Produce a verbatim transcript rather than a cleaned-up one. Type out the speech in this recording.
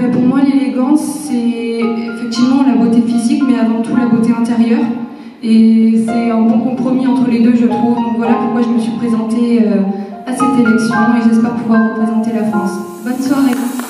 ben pour moi, l'élégance, c'est effectivement la beauté physique, mais avant tout la beauté intérieure. Et c'est un bon compromis entre les deux, je trouve. Donc voilà pourquoi je me suis présentée à cette élection et j'espère pouvoir représenter la France. Bonne soirée.